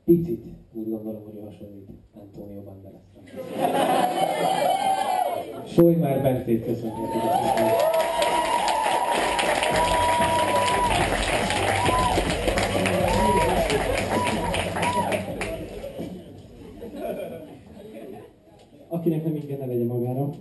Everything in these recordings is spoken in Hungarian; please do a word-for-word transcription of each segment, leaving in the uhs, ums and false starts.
picit úgy gondolom, hogy hasonlít Antonio Banderasra. Solymár Bentét köszönjük. Akinek nem ingyen, ne vegye magára.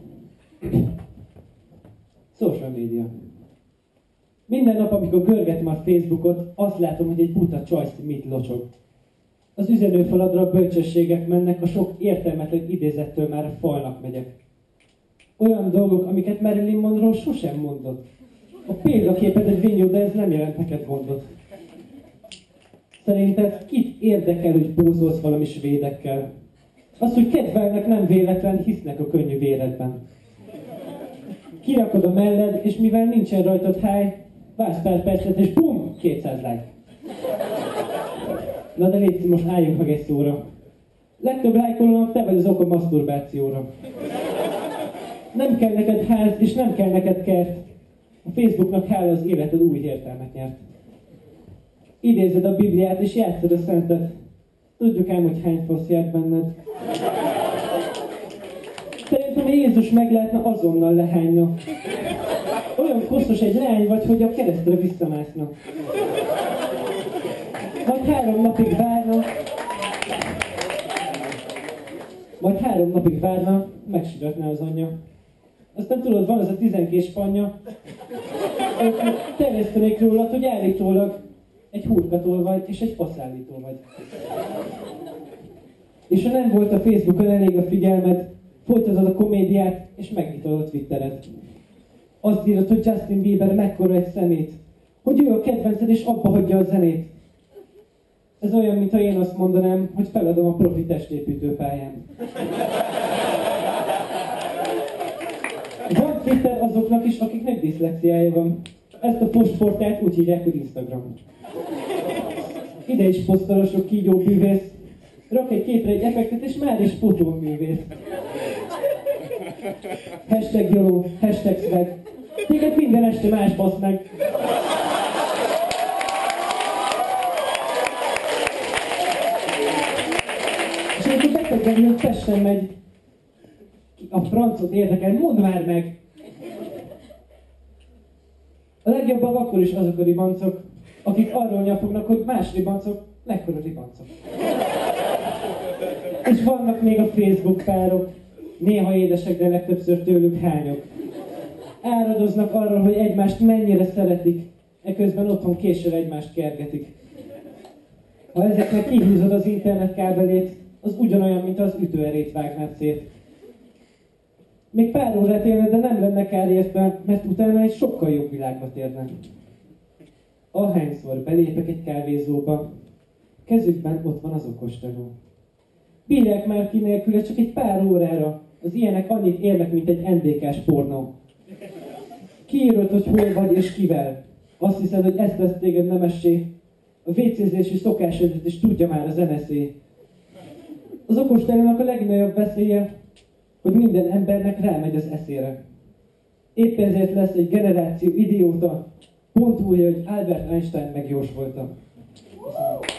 Social media. Minden nap, amikor görgetem a Facebookot, azt látom, hogy egy buta csajsz mit locsog. Az üzenőfaladra a bölcsességek mennek, a sok értelmetlen idézettől már a falnak megyek. Olyan dolgok, amiket Marilyn Monroe sosem mondott. A példaképet egy vinyó, de ez nem jelent neked gondot. Szerinted kit érdekel, hogy pózolsz valami svédekkel? Az, hogy kedvelnek, nem véletlen, hisznek a könnyű véredben. Kirakod a melled, és mivel nincsen rajtad háj, vársz pár percet, és bum, kétszáz like. Na de légy, most álljunk meg egy szóra. Legtöbb lájkolónak te vagy az ok a maszturbációra. Nem kell neked ház, és nem kell neked kert. A Facebooknak hála az életed új értelmet nyert. Idézed a Bibliát, és játszod a szentet. Tudjuk ám, hogy hány fasz járt benned. Szerintem, ha Jézus meglátna, azonnal lehányna. Olyan koszos egy leány vagy, hogy a keresztre visszamászna. Majd három napig várna, majd három napig várna, megsiratná az anyja. Aztán tudod, van az a tizenkés panya, terjesztenék rólad, hogy állítólag egy hurkatól vagy, és egy faszállító vagy. És ha nem volt a Facebookon elég a figyelmed, folytatod a komédiát, és megnyitod a Twittered. Azt írod, hogy Justin Bieber mekkora egy szemét, hogy ő a kedvenced, és abba hagyja a zenét. Ez olyan, mintha én azt mondanám, hogy feladom a profi testépítőpályán. Van Twitter azoknak is, akiknek diszlexiája van. Ezt a postportát úgy hívják, hogy Instagram. Ide is posztolosok kígyó bűvész. Rak egy képre egy effektet, és már is fotóművész. Hashtag YOLO, hashtag swag. Téged minden este más basz meg. És amikor betegben jön, Pesten megy. A francot érdekel, mondd már meg! A legjobbak akkor is azok a ribancok, akik arról nyafognak, hogy más ribancok, mekkora ribancok. És vannak még a Facebook párok, néha édesek, de legtöbbször tőlük hányok. Áradoznak arról, hogy egymást mennyire szeretik, eközben otthon késsel egymást kergetik. Ha ezeknek kihúzod az internetkábelét, az ugyanolyan, mint az ütőerét vágnád szét. Még pár órát élne, de nem lenne kár érte, mert utána egy sokkal jobb világba térne. Ahányszor belépek egy kávézóba, kezükben ott van az okosteló. Bírják már ki nélküle csak egy pár órára, az ilyenek annyit érnek, mint egy en dé ká-s pornó. Kiírod, hogy hol vagy és kivel. Azt hiszed, hogy ezt tesz téged nemessé. A vécézési szokásodat is tudja már az en es é. Az okostelónak a legnagyobb veszélye, hogy minden embernek rámegy az eszére. Épp ezért lesz egy generáció idióta, pont úgy, hogy Albert Einstein megjósolta. Köszönöm.